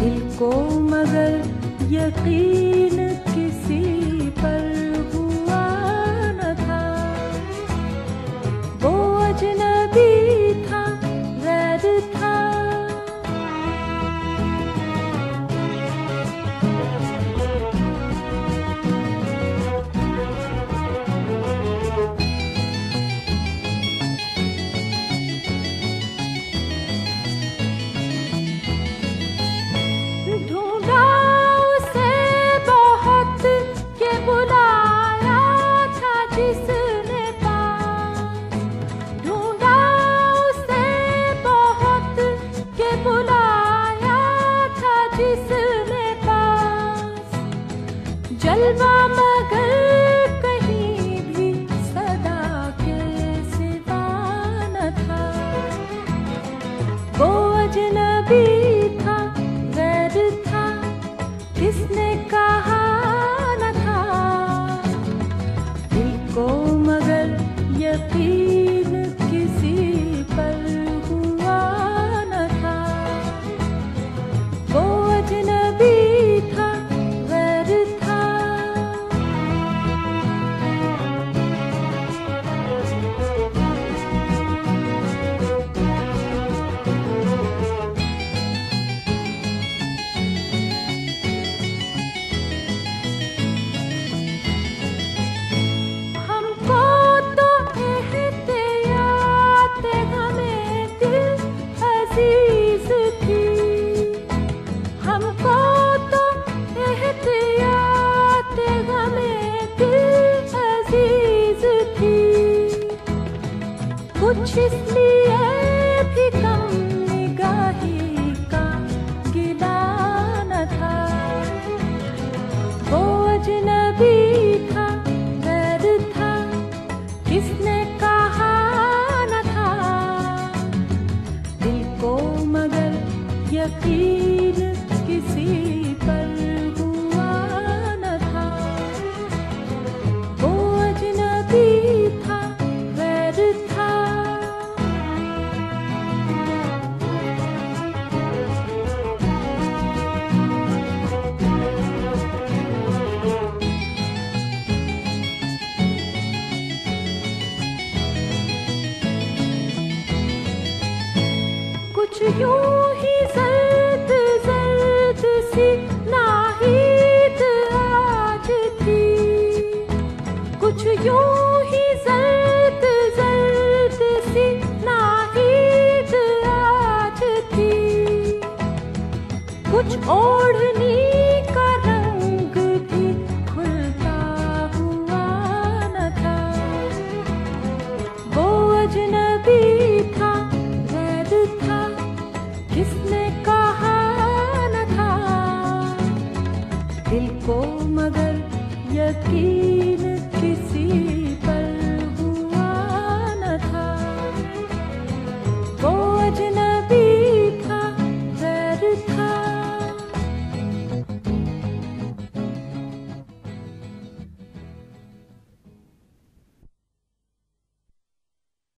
दिल को मगर यकीन किसी पर हुआ न था। वो अजनबी था, गैर था। ढूंढा उसे बहुत के बुलाया था जिसने पास। ढूंढा उसे बहुत के बुलाया था जिसने पास। जलवा मगर कहीं भी सदा के सिवा न था। वो अजनबी था, गैर था, किसने कहा न था। दिल को मगर यकीन किसी पर हुआ न था। वो अजनबी था, गैर था। हमको तो एहतियात हमें दिल अजीज थी। हमको तो एहतियात हमें दिल अजीज थी। कुछ इसलिए भी कम निगाही का गिला न था। वो अजनबी था, गैर था, किसने कहा न था। दिल को मगर यकीन किसी पर हुआ न था। वो अजनबी था, गैर था। कुछ यूं ही जर्द जर्द सी नाहीद आज थी। कुछ यूं ही जर्द जर्द सी नाहीद आज थी। कुछ ओढ़नी का रंग भी खुलता हुआ न था। वो अजनबी था, गैर था, किसने कहा न था। दिल को मगर यकीन